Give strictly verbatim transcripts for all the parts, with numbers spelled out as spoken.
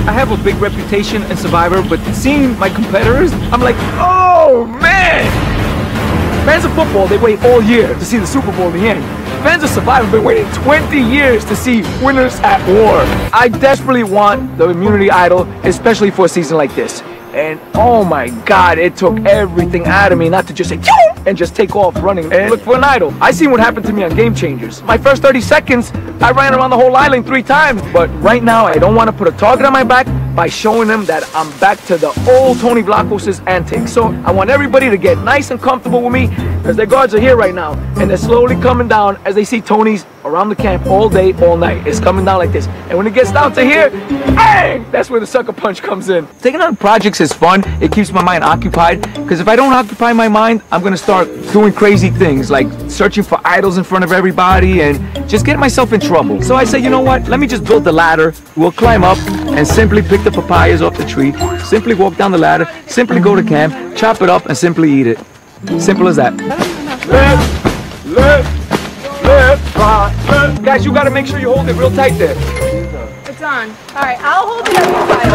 I have a big reputation in Survivor, but seeing my competitors, I'm like, oh man! Fans of football, they wait all year to see the Super Bowl in the end. Fans of Survivor have been waiting twenty years to see winners at war. I desperately want the immunity idol, especially for a season like this. And oh my God, it took everything out of me not to just say, and just take off running and look for an idol. I seen what happened to me on Game Changers. My first thirty seconds, I ran around the whole island three times. But right now, I don't want to put a target on my back by showing them that I'm back to the old Tony Vlachos' antics. So I want everybody to get nice and comfortable with me, because their guards are here right now, and they're slowly coming down as they see Tony's around the camp all day, all night. It's coming down like this. And when it gets down to here, bang! That's where the sucker punch comes in. Taking on projects is fun. It keeps my mind occupied, because if I don't occupy my mind, I'm gonna start doing crazy things like searching for idols in front of everybody and just getting myself in trouble. So I say, you know what? Let me just build the ladder. We'll climb up and simply pick the papayas off the tree, simply walk down the ladder, simply go to camp, chop it up, and simply eat it. Simple as that. Left, left, left, right, left. Guys, you gotta make sure you hold it real tight there. It's on. Alright, I'll hold it up inside.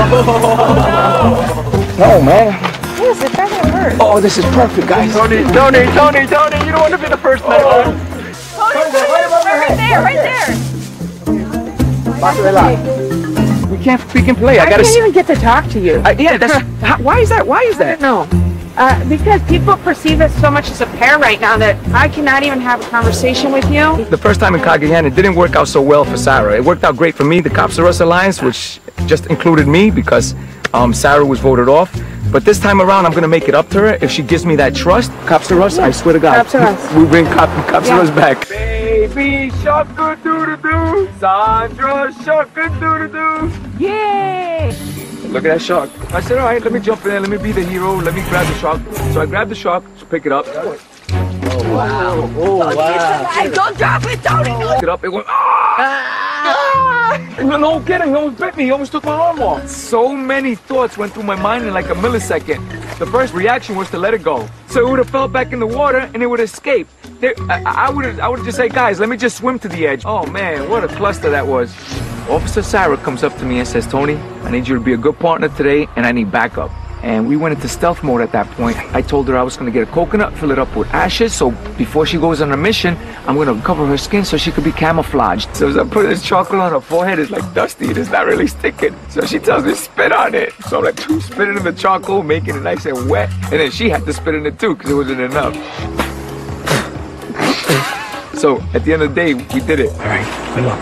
Oh, no, man. Yes, it doesn't hurt. Oh, this is perfect, guys. Tony, Tony, Tony, Tony, you don't want to be the first man. Oh. Tony, right there, right there. We can't freaking play. I, I gotta can't even get to talk to you. Uh, yeah, that's. How, why is that? Why is that? No. Uh, because people perceive us so much as a pair right now that I cannot even have a conversation with you. The first time in Cagayan, it didn't work out so well for Sarah. It worked out great for me, the Cops R Us Alliance, which just included me because um, Sarah was voted off. But this time around, I'm going to make it up to her if she gives me that trust. Cops R Us, yeah. I swear to God. Cops R Us. We bring Cop, Cops yeah. R Us back. Baby shark-a doo-doo-doo, Sandra shark-a doo-doo-doo. Yay! Look at that shark. I said, all right, let me jump in there, let me be the hero, let me grab the shark. So I grabbed the shark, to pick it up. Oh, wow. Oh, wow. Don't drop it, Tony! Pick it up, it went, ah! No kidding, he almost bit me, he almost took my arm off. So many thoughts went through my mind in like a millisecond. The first reaction was to let it go. So it would have fell back in the water and it would escape. There, I, I would have I would just say, guys, let me just swim to the edge. Oh man, what a cluster that was. Officer Sarah comes up to me and says, Tony, I need you to be a good partner today and I need backup. And we went into stealth mode at that point. I told her I was going to get a coconut, fill it up with ashes, so before she goes on a mission, I'm going to cover her skin so she could be camouflaged. So as I put this chocolate on her forehead, it's like dusty, it's not really sticking. So she tells me spit on it. So I'm like spitting in the charcoal, making it nice and wet. And then she had to spit in it too because it wasn't enough. So at the end of the day, we did it. All right, good luck.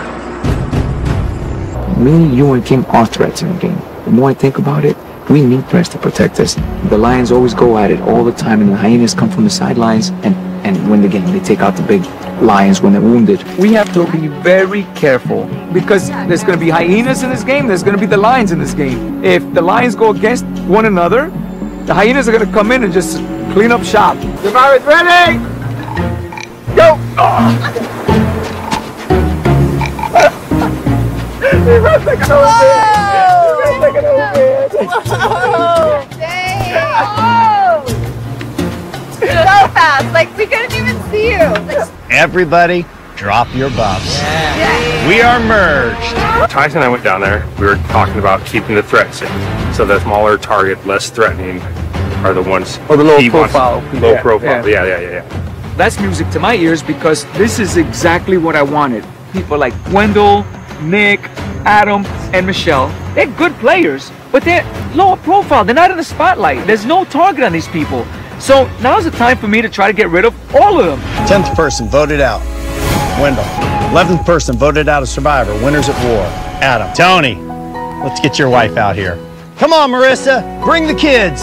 Me, you, and Kim are threats in the game. The more I think about it, we need threats to protect us. The lions always go at it all the time, and the hyenas come from the sidelines and, and win the game. They take out the big lions when they're wounded. We have to be very careful because there's going to be hyenas in this game, there's going to be the lions in this game. If the lions go against one another, the hyenas are going to come in and just clean up shop. Survivors ready? Go! Oh. He's not taking over. He's not taking over. Whoa! Dang! So fast, like we couldn't even see you. Like, everybody, drop your buffs. yeah. Yeah. We are merged. Tyson and I went down there. We were talking about keeping the threats in. So the smaller target, less threatening, are the ones. Oh, the low he profile. Wants, low yeah, profile. Yeah. Yeah, yeah, yeah, yeah. That's music to my ears because this is exactly what I wanted. People like Wendell, Nick, Adam, and Michelle. They're good players, but they're lower profile. They're not in the spotlight. There's no target on these people. So now's the time for me to try to get rid of all of them. tenth person voted out, Wendell. eleventh person voted out of Survivor, Winners at War, Adam. Tony, let's get your wife out here. Come on, Marissa, bring the kids.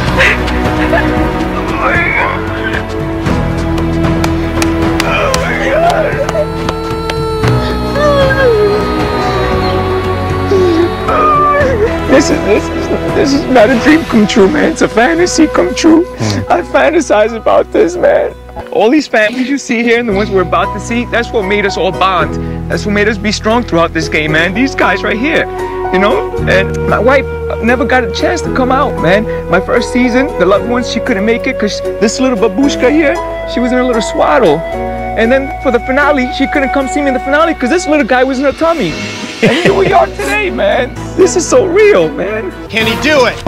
This is, this, is, this is not a dream come true, man. It's a fantasy come true. Mm. I fantasize about this, man. All these families you see here and the ones we're about to see, that's what made us all bond. That's what made us be strong throughout this game, man. These guys right here, you know? And my wife never got a chance to come out, man. My first season, the loved ones, she couldn't make it because this little babushka here, she was in a little swaddle. And then for the finale, she couldn't come see me in the finale because this little guy was in her tummy. And here we are today, man. This is so real, man. Can he do it?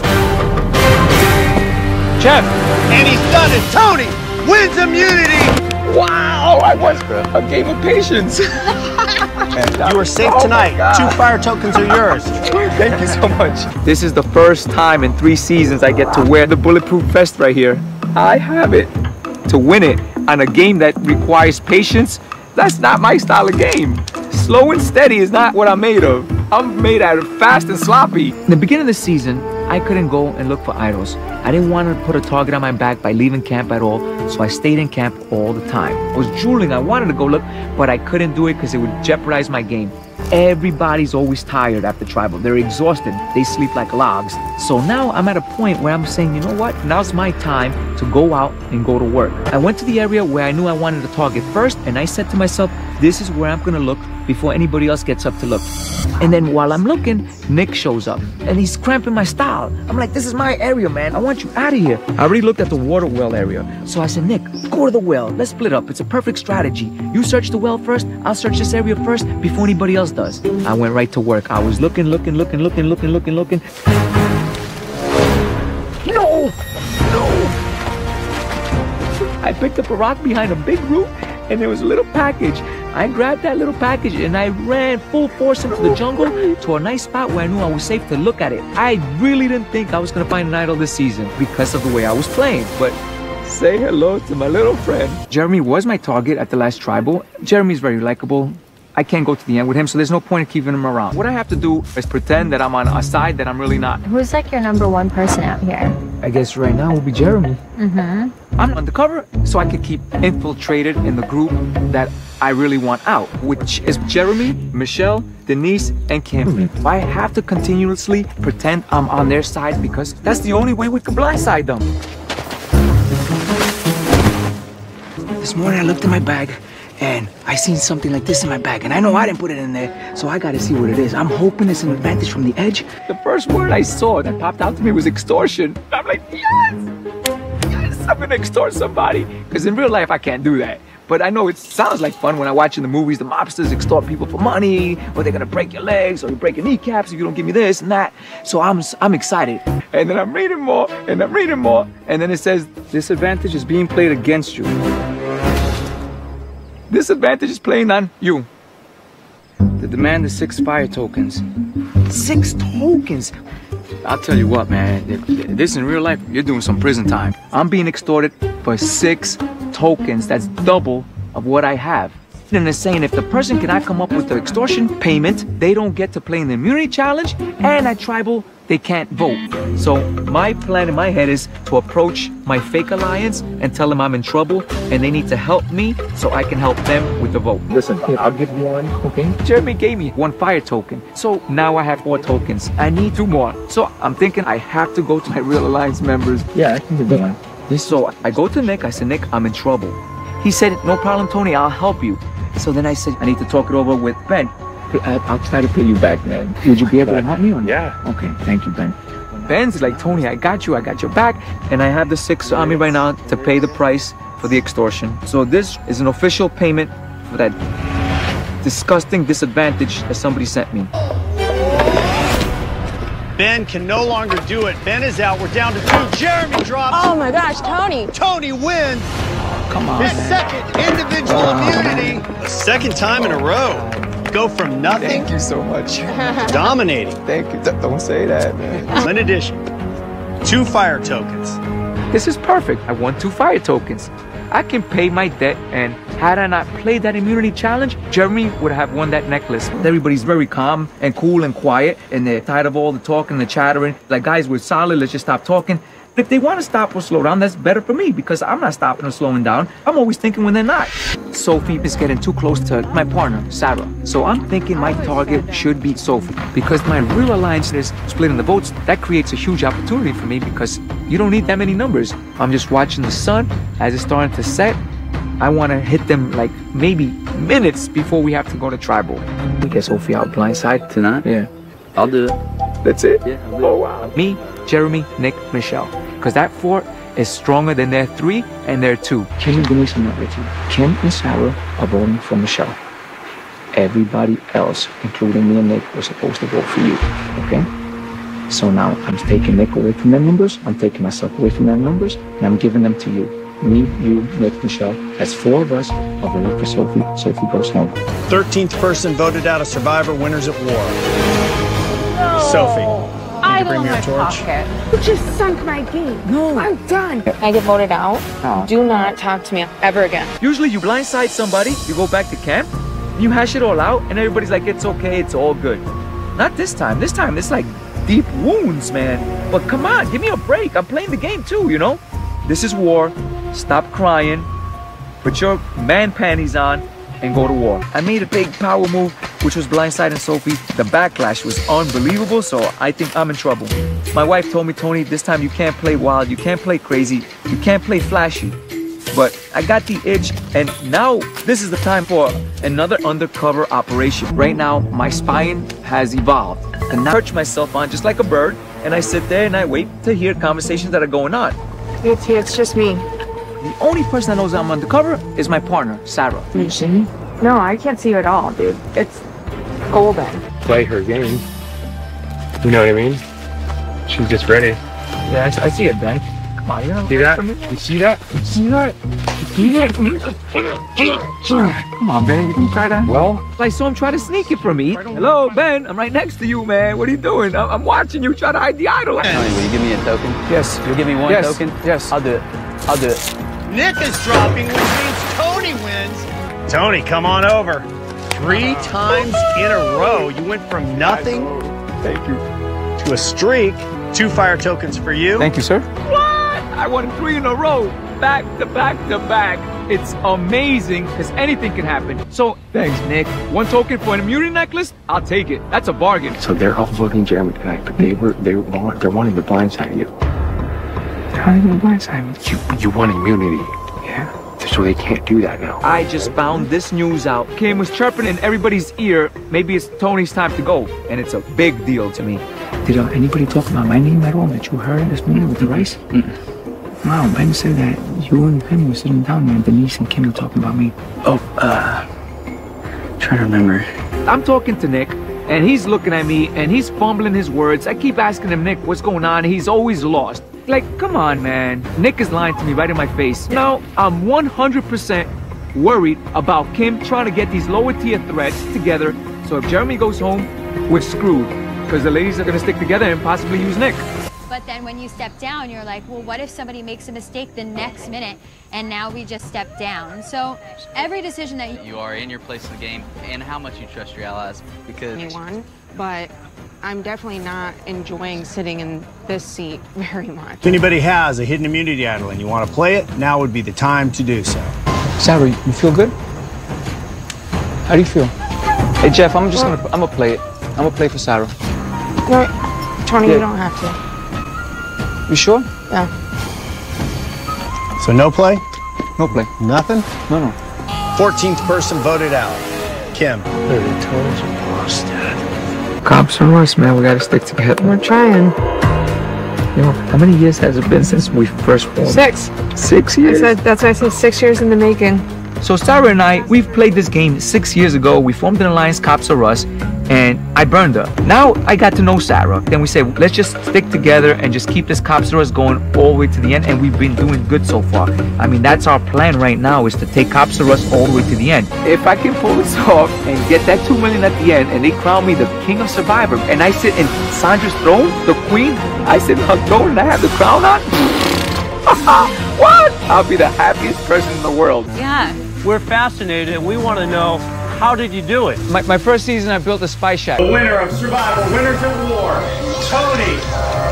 Jeff. And he's done it. Tony wins immunity. Wow, I was a game of patience. You are safe Oh tonight. my God. Two fire tokens are yours. Thank you so much. This is the first time in three seasons I get to wear the bulletproof vest right here. I have it. To win it on a game that requires patience, that's not my style of game. Slow and steady is not what I'm made of. I'm made out of fast and sloppy. In the beginning of the season, I couldn't go and look for idols. I didn't want to put a target on my back by leaving camp at all, so I stayed in camp all the time. I was drooling, I wanted to go look, but I couldn't do it because it would jeopardize my game. Everybody's always tired after tribal. They're exhausted. They sleep like logs. So now I'm at a point where I'm saying, you know what? Now's my time to go out and go to work. I went to the area where I knew I wanted to target first, and I said to myself, this is where I'm going to look before anybody else gets up to look. And then while I'm looking, Nick shows up, and he's cramping my style. I'm like, this is my area, man. I want you out of here. I already looked at the water well area. So I said, Nick, go to the well. Let's split up. It's a perfect strategy. You search the well first. I'll search this area first before anybody else does. I went right to work. I was looking, looking, looking, looking, looking, looking, looking. No! No! I picked up a rock behind a big root, and there was a little package. I grabbed that little package and I ran full force into the jungle to a nice spot where I knew I was safe to look at it. I really didn't think I was going to find an idol this season because of the way I was playing, but say hello to my little friend. Jeremy was my target at the last tribal. Jeremy's very likable. I can't go to the end with him, so there's no point in keeping him around. What I have to do is pretend that I'm on a side that I'm really not. Who's like your number one person out here? I guess right now will be Jeremy. Mm-hmm. I'm undercover, so I could keep infiltrated in the group that I really want out, which is Jeremy, Michelle, Denise, and Kim. I have to continuously pretend I'm on their side because that's the only way we can blindside them. This morning I looked in my bag and I seen something like this in my bag, and I know I didn't put it in there, so I gotta see what it is. I'm hoping it's an advantage from the edge. The first word I saw that popped out to me was extortion. I'm like, yes! Yes, I'm gonna extort somebody. Because in real life, I can't do that. But I know it sounds like fun when I watch in the movies, the mobsters extort people for money, or they're gonna break your legs, or you break your kneecaps if you don't give me this and that. So I'm, I'm excited. And then I'm reading more, and I'm reading more, and then it says, this advantage is being played against you. This advantage is playing on you. The demand is six fire tokens. Six tokens? I'll tell you what, man. This in real life, you're doing some prison time. I'm being extorted for six tokens. That's double of what I have. And they're saying if the person cannot come up with the extortion payment, they don't get to play in the immunity challenge, and at tribal, they can't vote. So my plan in my head is to approach my fake alliance and tell them I'm in trouble and they need to help me so I can help them with the vote. Listen, I'll give you one, okay? Jeremy gave me one fire token. So now I have four tokens. I need two more. So I'm thinking I have to go to my real alliance members. Yeah, I can do that. This, so I go to Nick, I said, Nick, I'm in trouble. He said, no problem, Tony, I'll help you. So then I said, I need to talk it over with Ben. I'll try to pay you back, man. Would you be able to help me or not? Yeah. Okay, thank you, Ben. Ben's like, Tony, I got you, I got your back. And I have the six on me right now to pay the price for the extortion. So this is an official payment for that disgusting disadvantage that somebody sent me. Ben can no longer do it. Ben is out. We're down to two. Jeremy drops. Oh my gosh, Tony. Tony wins. Come on, His man. second individual immunity. A second time in a row. Go from nothing Thank you so much. to dominating. Thank you. Don't say that, man. In addition, two fire tokens. This is perfect. I won two fire tokens. I can pay my debt, and had I not played that immunity challenge, Jeremy would have won that necklace. Everybody's very calm and cool and quiet, and they're tired of all the talking and the chattering. Like, guys, we're solid, let's just stop talking. If they want to stop or slow down, that's better for me because I'm not stopping or slowing down. I'm always thinking when they're not. Sophie is getting too close to my partner, Sarah. So I'm thinking my target should be Sophie because my real alliance is splitting the votes. That creates a huge opportunity for me because you don't need that many numbers. I'm just watching the sun as it's starting to set. I want to hit them like maybe minutes before we have to go to tribal. We get Sophie out blindside Tonight? Yeah. I'll do it. That's it? Yeah, I'll do Oh, it. wow. Me, Jeremy, Nick, Michelle. Because that four is stronger than their three and their two. Kim and Denise are not with you. Kim and Sarah are voting for Michelle. everybody else, including me and Nick, was supposed to vote for you, okay? So now I'm taking Nick away from their numbers, I'm taking myself away from their numbers, and I'm giving them to you. Me, you, Nick, Michelle. That's four of us. I'll vote for Sophie. Sophie goes home. thirteenth person voted out of Survivor, winners at war. No. Sophie, I need to bring me a torch? Pocket. You just sunk my game. No. I'm done. I get voted out. Oh. Do not talk to me ever again. Usually you blindside somebody, you go back to camp, you hash it all out, and everybody's like, it's okay, it's all good. Not this time. This time, it's like deep wounds, man. But come on, give me a break. I'm playing the game too, you know? This is war. Stop crying. Put your man panties on and go to war. I made a big power move, which was blindsiding Sophie. The backlash was unbelievable, so I think I'm in trouble. My wife told me, Tony, this time you can't play wild, you can't play crazy, you can't play flashy. But I got the itch, and now this is the time for another undercover operation. Right now, my spine has evolved. And I perch myself on just like a bird, and I sit there and I wait to hear conversations that are going on. It's, it's just me. The only person that knows I'm undercover is my partner, Sarah. Can you see me? No, I can't see you at all, dude. It's golden. Play her game. You know what I mean? She's just ready. Yeah, I, I see it, Ben. Come on, you know. See that? You see that? You see that? You see that? Come on, Ben, you can try that. Well, I saw him try to sneak it from me. Hello, Ben, I'm right next to you, man. What are you doing? I'm, I'm watching you try to hide the idol. Tony, will you give me a token? Yes. You'll give me one Yes. token? Yes. I'll do it. I'll do it. Nick is dropping, which means Tony wins. Tony, come on over. Three times in a row, you went from nothing Thank you. to a streak. Two fire tokens for you. Thank you, sir. What? I won three in a row. Back to back to back. It's amazing because anything can happen. So thanks, Nick. One token for an immunity necklace, I'll take it. That's a bargain. So they're all voting Jeremy tonight, but they were they want they're wanting to blindside you. They're not even blindside me. You you want immunity. Yeah. So they can't do that now. I just found this news out. Kim was chirping in everybody's ear. Maybe it's Tony's time to go, and it's a big deal to me. Did uh, anybody talk about my name at all that you heard this morning with the rice? Mm-mm. Wow, Ben said that you and Penny were sitting down there, and Denise and Kim were talking about me. Oh, uh, trying to remember. I'm talking to Nick, and he's looking at me, and he's fumbling his words. I keep asking him, Nick, what's going on? He's always lost. Like, come on, man. Nick is lying to me right in my face. Now, I'm one hundred percent worried about Kim trying to get these lower tier threats together, so if Jeremy goes home, we're screwed, because the ladies are going to stick together and possibly use Nick. But then when you step down, you're like, well, what if somebody makes a mistake the next minute and now we just step down? So every decision that you... You are in your place in the game and how much you trust your allies because... Anyone, but I'm definitely not enjoying sitting in this seat very much. If anybody has a hidden immunity idol and you want to play it, now would be the time to do so. Sarah, you feel good? How do you feel? Hey, Jeff, I'm just gonna, I'm gonna play it. I'm gonna play for Sarah. No, Tony, Yeah. you don't have to. You sure? Yeah. So no play? No play. Nothing? No, no. fourteenth person voted out. Kim. Cops are us, man. We gotta stick together. We're trying. You know, how many years has it been since we first formed? Six. Six I years? said, that's why I said six years in the making. So Sarah and I, we've played this game six years ago. We formed an alliance, Cops Are Us, and I burned her. Now I got to know Sarah. Then we said, let's just stick together and just keep this Cops Are Us going all the way to the end, and we've been doing good so far. I mean, that's our plan right now, is to take Cops Are Us all the way to the end. If I can pull this off and get that two million at the end, and they crown me the King of Survivor, and I sit in Sandra's throne, the Queen, I sit in her throne and I have the crown on, what? I'll be the happiest person in the world. Yeah. We're fascinated and we want to know, how did you do it? My, my first season, I built a spy shack. The winner of Survivor, winners at war, Tony